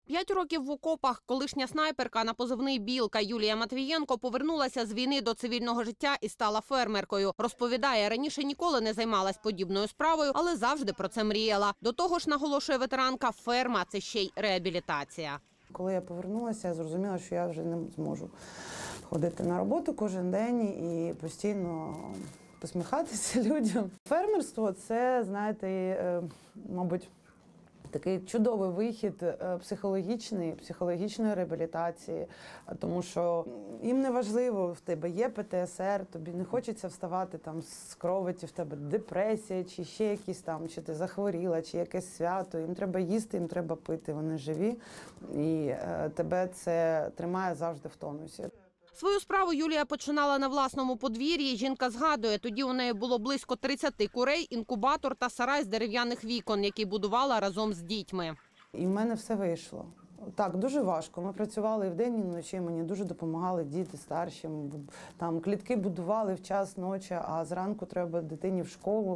5 років в окопах колишня снайперка на позивний «Білка» Юлія Матвієнко повернулася з війни до цивільного життя і стала фермеркою. Розповідає, раніше ніколи не займалась подібною справою, але завжди про це мріяла. До того ж, наголошує ветеранка, ферма – це ще й реабілітація. Коли я повернулася, я зрозуміла, що я вже не зможу ходити на роботу кожен день і постійно посміхатися людям. Фермерство – це, знаєте, мабуть, такий чудовий вихід психологічної реабілітації, тому що їм не важливо, в тебе є ПТСР, тобі не хочеться вставати там з кроваті, в тебе депресія, чи ще якісь там, чи ти захворіла, чи якесь свято. Їм треба їсти, їм треба пити, вони живі, і тебе це тримає завжди в тонусі. Свою справу Юлія починала на власному подвір'ї. Жінка згадує, тоді у неї було близько 30 курей, інкубатор та сарай з дерев'яних вікон, який будувала разом з дітьми. І в мене все вийшло. Так, дуже важко. Ми працювали і вдень, і вночі, мені дуже допомагали діти старші. Там клітки будували в час ночі, а зранку треба дитині в школу.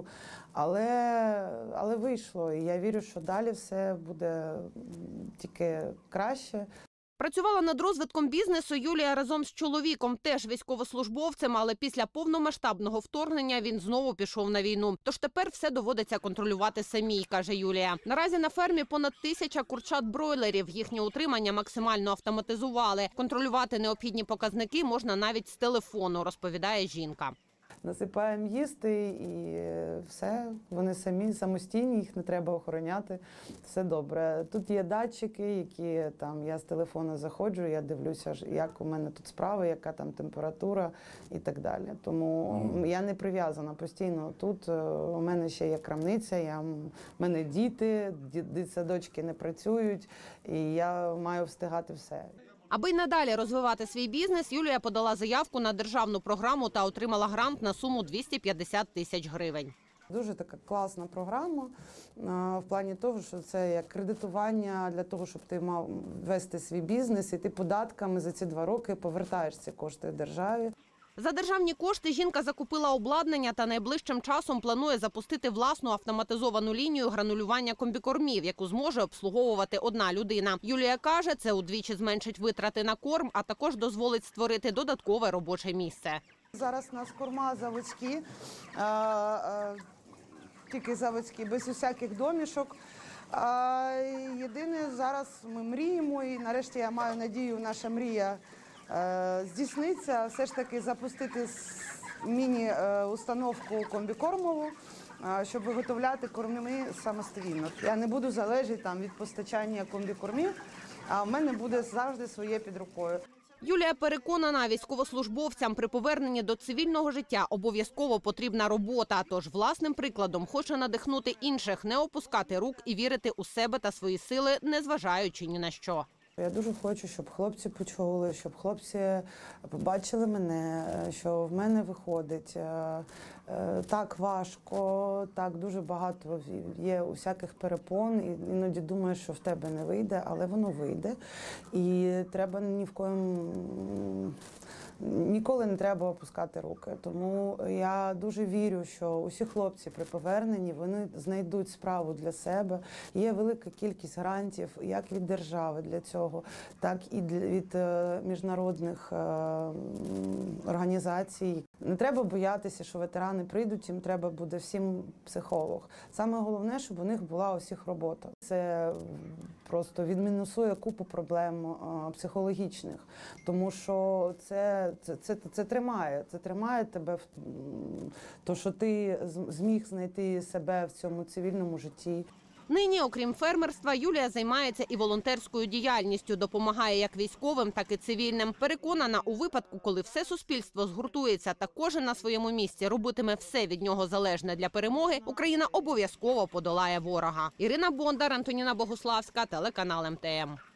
Але вийшло, і я вірю, що далі все буде тільки краще. Працювала над розвитком бізнесу Юлія разом з чоловіком, теж військовослужбовцем, але після повномасштабного вторгнення він знову пішов на війну. Тож тепер все доводиться контролювати самій, каже Юлія. Наразі на фермі понад 1000 курчат-бройлерів. Їхнє утримання максимально автоматизували. Контролювати необхідні показники можна навіть з телефону, розповідає жінка. Насипаємо їсти і все, вони самостійні, їх не треба охороняти, все добре. Тут є датчики, які там, я з телефону заходжу, я дивлюся, як у мене тут справи, яка там температура і так далі. Тому я не прив'язана постійно тут, у мене ще є крамниця, у мене діти, дитсадочки не працюють, і я маю встигати все. Аби й надалі розвивати свій бізнес, Юлія подала заявку на державну програму та отримала грант на суму 250 тисяч гривень. Дуже така класна програма в плані того, що це як кредитування для того, щоб ти мав вести свій бізнес, і ти податками за ці 2 роки повертаєш ці кошти державі. За державні кошти жінка закупила обладнання та найближчим часом планує запустити власну автоматизовану лінію гранулювання комбікормів, яку зможе обслуговувати одна людина. Юлія каже, це удвічі зменшить витрати на корм, а також дозволить створити додаткове робоче місце. Зараз у нас корма заводські, тільки заводські, без усяких домішок. Єдине, зараз ми мріємо, і нарешті я маю надію, наша мрія здійсниться, все ж таки запустити міні-установку комбікормову, щоб виготовляти корми самостійно. Я не буду залежати від постачання комбікормів, а в мене буде завжди своє під рукою. Юлія переконана, військовослужбовцям при поверненні до цивільного життя обов'язково потрібна робота. Тож власним прикладом хоче надихнути інших, не опускати рук і вірити у себе та свої сили, незважаючи ні на що. Я дуже хочу, щоб хлопці почули, щоб хлопці побачили мене, що в мене виходить. Так важко, так дуже багато є усяких перепон, і іноді думаєш, що в тебе не вийде, але воно вийде. І треба ніколи не треба опускати руки. Тому я дуже вірю, що усі хлопці при поверненні, вони знайдуть справу для себе. Є велика кількість грантів, як від держави для цього, так і від міжнародних організацій. Не треба боятися, що ветерани прийдуть, їм треба буде всім психолог. Саме головне, щоб у них була у всіх робота. Це просто відмінусує купу проблем психологічних, тому що це тримає тебе в то, що ти зміг знайти себе в цьому цивільному житті. Нині, окрім фермерства, Юлія займається і волонтерською діяльністю, допомагає як військовим, так і цивільним. Переконана, у випадку, коли все суспільство згуртується та кожен на своєму місці робитиме все від нього залежне для перемоги, Україна обов'язково подолає ворога. Ірина Бондар, Антоніна Богуславська, телеканал МТМ.